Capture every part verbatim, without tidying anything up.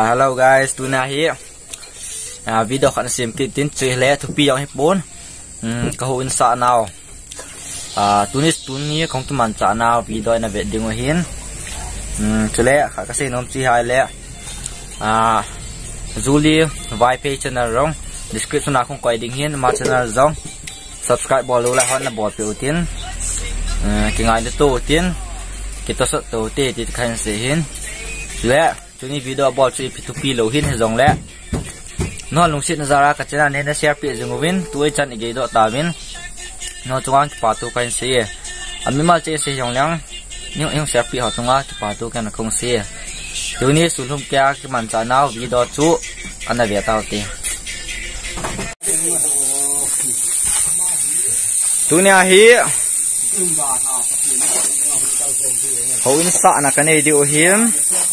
hello guys, tu na hi. À, video khán xem tin tin chơi lẽ thu pi yang bốn. Um, câu in sa nào. À, tu ni tu ni không tu man sa nào video na về đi ngồi hiền. Um, chơi lẽ khá cái gì nom chi hai lẽ. À, Julie vai page channel rong. Description na không quay đinh hiền mà channel rong. Subscribe bỏ lưu lại hơn là bỏ phiếu tiền. À, cái ngày đó tiền. Kita sok tu teh di kan sehin. Le, tuni video bol cui pitu pi lo hin zong le. No lungsit nazara ka chana ne na share pi zungwin tuai chan ige do ta win. No chuang ki patu kan se. Ami mal che se yong lang. Ni yong share pi ha chunga ki patu kan kong se. Tuni sulhum kya ki man cha naw video chu ana ve ta te. Tuni a hi hậu in sa na cái này điều hiếm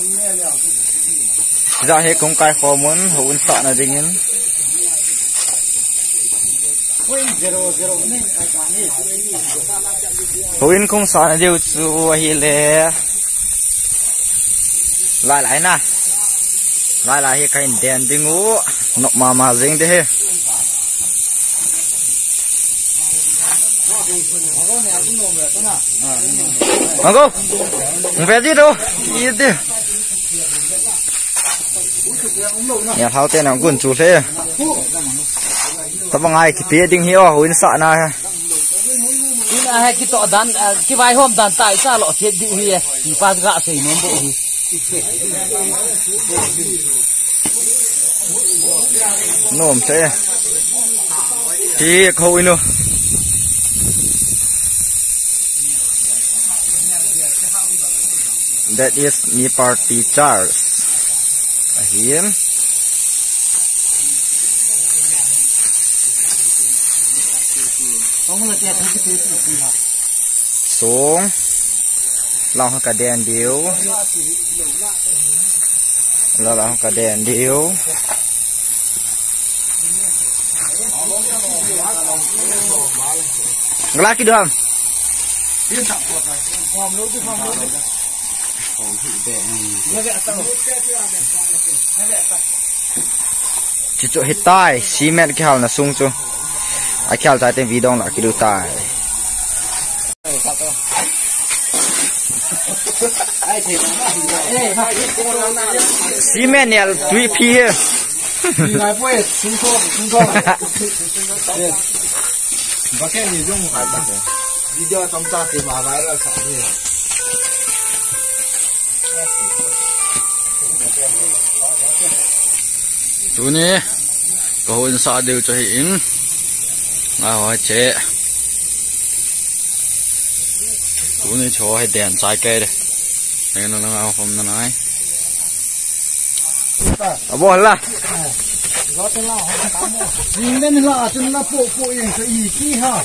ra hết công khai khó muốn hậu in sa na đinh in hậu in không sa na điều chú hi lệ lại lại na lại lại hết cái đèn đinh ngũ nọ mà mà dính thế Mang go, không phải gì đâu, gì đi. Nhà tháo tên nào cũng chủ thế. Tập bằng ai cái bia đinh hiếu hồi sợ na. Ini ah kita dan cái vai hôm dan tại sao lọ chết đi hi, chỉ pas gạ sấy ném bộ hi. Nôm thế. Thì khâu ino. That is me party Charles. Ahim. Xuống. Lòng cả đèn điếu. Lo lòng cả đèn điếu. Ngã cái đường. Chỉ chỗ hết tai, xi mét cái hào là sung chung. Ai khéo tại tên video là cái đồ tai. Xi mét này three P here. Video trong ta thì mà vài là sao vậy? Tu ni, câu in sa đều cho hiện, à hỏi chế, tu ni cho hay đèn trái cây đây, đây nó nó không nó nói, à bỏ là, nhìn lên là chân là bộ bộ yên sẽ ý chi ha.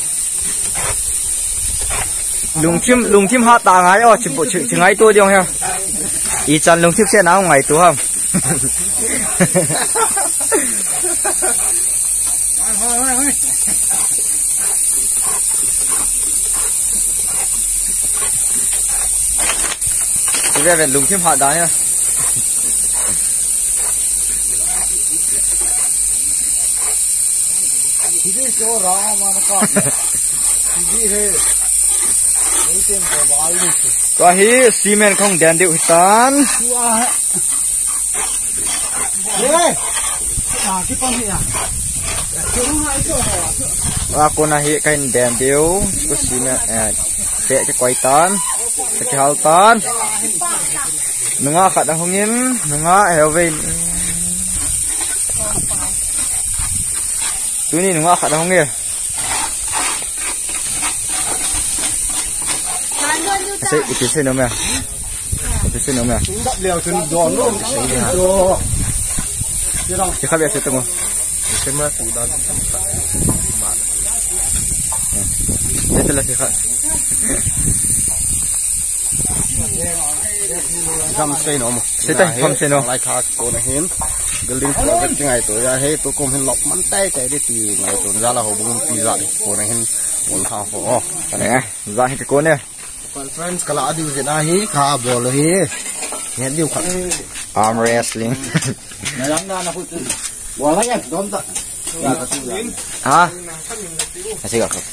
lùng chim lùng chim hot ta ngay ở chim bộ chim chim ngay tôi đi không hả? Ý chân lùng chim xe nào ngày tôi không? Bây giờ lùng chim hot đá nhá. Thì đi chỗ rõ mà nó còn, thì đi thế. Có hi xi men không đèn điệu tan. Và cô này hiện cái đèn điệu có xi men à vẽ cái quay tan, cái hào tan. Nung á khát đang không yên, nung á heo về. Tôi nhìn nung á khát đang không yên. Sẽ ít xin đâu mẹ, ít xin đâu mẹ. Đập liều chân giòn luôn. Chỉ khác biệt sẽ từng không? Sẽ mất phụ đó. Đây là gì khác? Cầm xe nó mà. Sẽ tay cầm xe nó. Lại khác cô này hiến. Building project cái ngày tối ra hết tôi cùng hiến lọc mắn tay cái đi thì ngày tối ra là họ bung pi dậy. Cô này hiến muốn thao phổ. Này, ra hết cái cô này. Conference kalau ada di sini hi, kah boleh hi. เนี่ยดิวครับ arm wrestling ในหลังด้านนะพูดถึงบัวอะไรเนี่ยโดนตะฮะไม่ใช่ครับ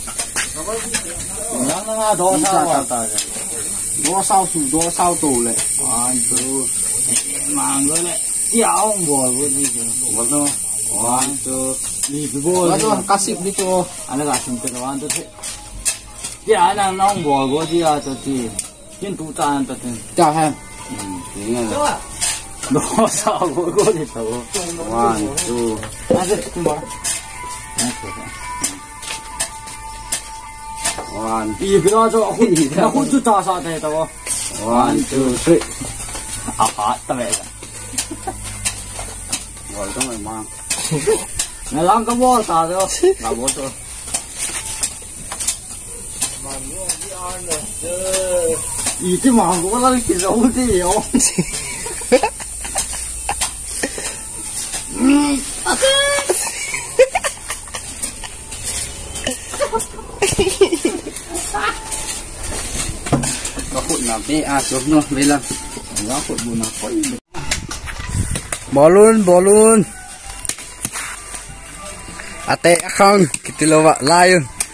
หลังด้านโดนเศร้าโดนเศร้าสุดโดนเศร้าตัวเลยวันตัวมังเลยเจ้าบัวบัวนี่บัวตัววันตัวนี่บัวแล้วตัวกระสิบนี่ตัวอะไรกันสิ่งตัววันตัวเจ้านั่งน้องบัวบัวที่อาตัวที่ยินตูตานตัวที่เจ้าแฮมอืมนี่ไงโดนเศร้าบัวบัวที่ตัววันตัวนั่นสิคุณบัวนั่นสิวันอีกแล้วจะคุณแล้วคุณจะท่า啥的ตัววันตัวสิอ่ะฮะทำไมล่ะวันต้องไปมาในหลังก็บัวตาตัวเราบัวตัวอีที่มังก็ว่าเรากินเราที่เดียวก็ขุดน้ำไปอาจบเนาะเวลาเราขุดบุญน้ำไปบอลลูนบอลลูนอาเตะข้างกิติโลวะลาย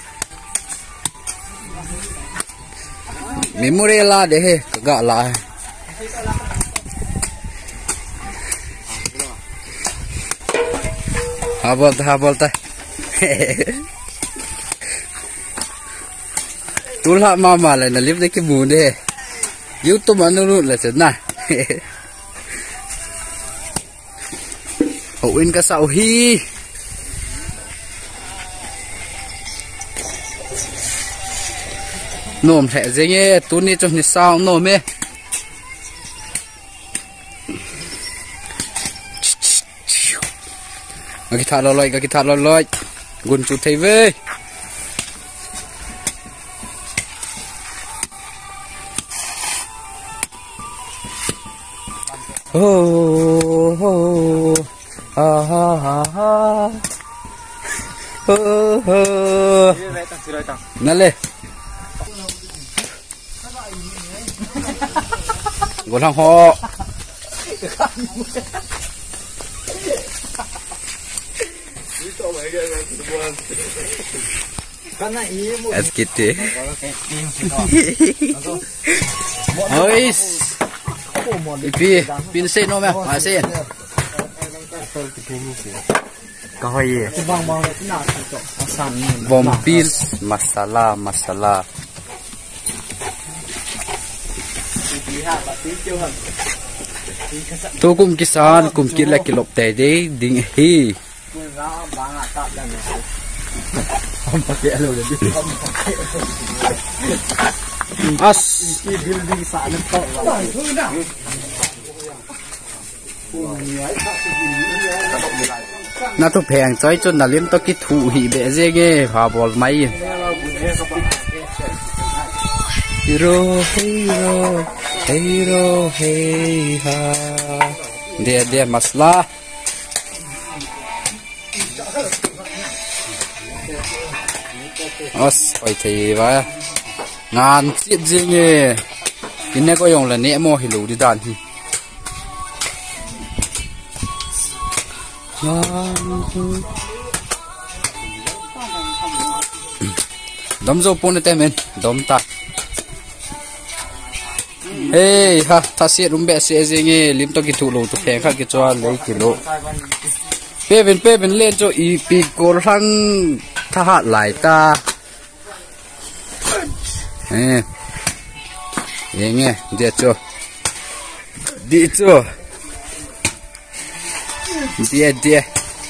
มีมูเรลาเดะก็กะลายฮาบอลตาฮาบอลตาตุลามามาเลยนะลิฟต์ได้กี่บูนเดยูทูบมันนู่นเลยสินะโอ้อินก็สาวฮีโน้มแท้เจงเตัวนี้จนนี่สาวโน้มเอกิทาร์ลอยกิทาร์ลอยกุนจุดเทวีโอ้โหฮ่าฮ่าฮ่าฮ่าโอ้โหนั่นเลยกูทำห่อเอสกิตตี้เฮ้ยพี่พี่เส้นโน้มไหมเส้นก็ให้บอมบิลมาซาลามาซาลาตัวกุมกิสานกุมกินและกิลบแต่เดดิ้งฮีอัสน่าทุกแพงใจจนน่าเลี้ยมตะกี้ถูหีเบเจเก้พาบอลไม่ฮีโร่ฮีโร่ฮีโร่เฮีฮาเดียเดียมัสลาอัสไปทีว่างานเสียจริงเงี้ยกินเนี่ยก็ยงเลยเนี่ยโมหิลูดิดานที่ดมโจปุ่นเต็มเองดมตาเฮ้ยฮะถ้าเสียรุ่มเบสเสียจริงเงี้ยลิมตัวกิทุลูตัวแพงข้ากิจวัตรเลยกิโลเป้เป็นเป้เป็นเล่นโจอีปีโกรังทหารหลายตาเฮ้ยยังไงเดี๋ยวโจดีโจเดี๋ยวเดี๋ยว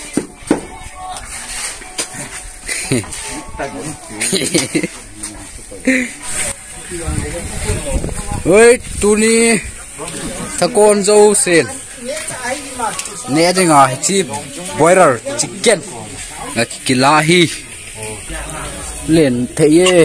เฮ้ยตัวนี้ตะโกนโจเซนเนี่ยจังอ่ะจีบอยเลอร์ชิคเก้นนักกีฬาฮีเล่นเทเย่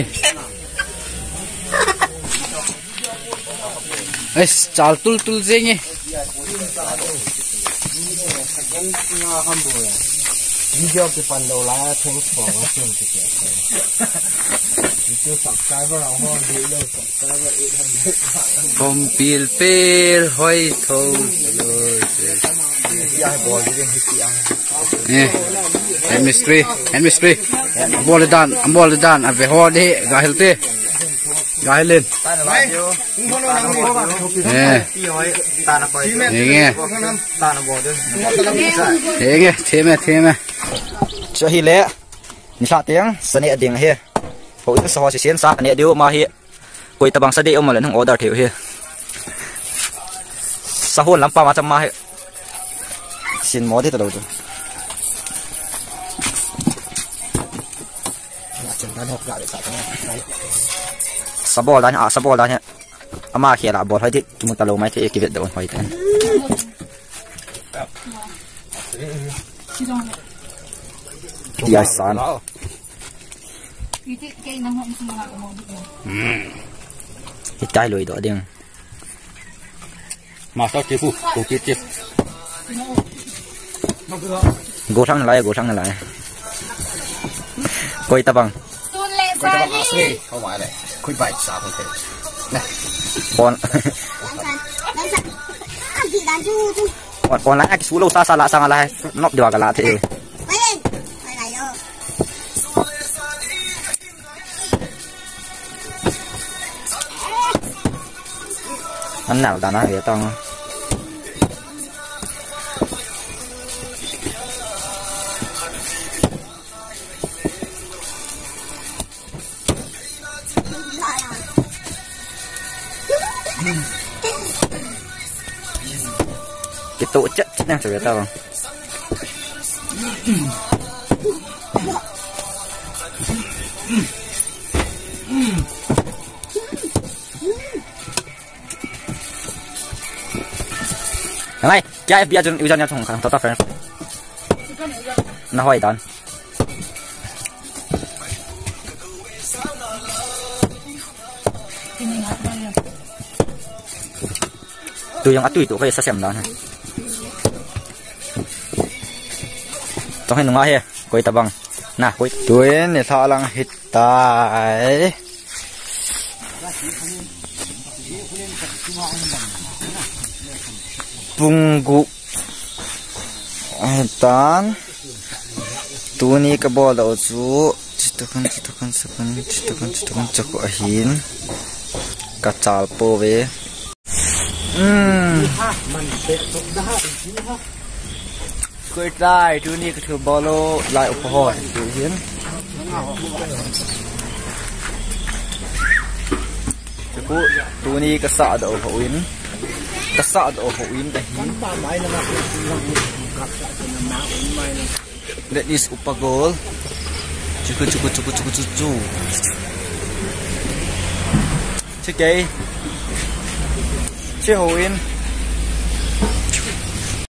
เอ้ยจัลตุลตุลเจงเ video cái phần đầu lá thêm phỏng thêm cái gì video subscriberเราห้องดีเลย subscriber eight hundred ผมปีลปีลห้อยโถเลยยายบอลที่เรียนที่สี่อันนี่เอ็นมิสทรีเอ็นมิสทรีบอลดันบอลดันอ่ะไปฮอดีกาเฮลตี้กาเฮลินตาหน้าเดียวตาหน้าบอลเดียวนี่พี่ห้อยตาหน้าไปนี่ไงตาหน้าบอลเดียวนี่ไงเทมเทม cho hi lẽ ni sa tiếng sân địa tiếng he hội cái so sẽ sa nè điêu mà he quay tập bằng sa địa ông mà lên thằng order thiệu he sa hôn lắm pa mà chăm mà he xin mó thế từ đầu rồi sa bò đó à sa bò đó nhá ama kia là bò thôi thì chúng ta lâu mấy thì cái việc đâu hỏi thế Iya san. Cái lùi đó đi. Mà sao tiếp phụ, phụ tiếp tiếp. Gỗ thăng lại, gỗ thăng lại. Quay ta bằng. Quay ta bằng áo xê, không phải này. Quay bài sao không thể. Này. Con. Con con lại cái số lâu xa xa lạ sang lại, nóc được cả lạ thế. Anh nào ta nói vậy tao cái tổ chất chất năng cho tao này, cái bây giờ bây giờ trong hàng tao phải nó hỏi đón tôi yang atu itu kayak sasem dah trong hình ngõ he quay tập bằng nè quay tôi này thọ lang hít tai Punggu dan tu ni ke bola uzu citakan citakan citakan citakan citakan cakap ahin kacal po we hmm koi trai tu ni ke tu bola lai upohon tu hin cakap tu ni ke sa ada upohin Kasad o huwin dahil that is upagol cukup cukup cukup cukup cukup sige si huwin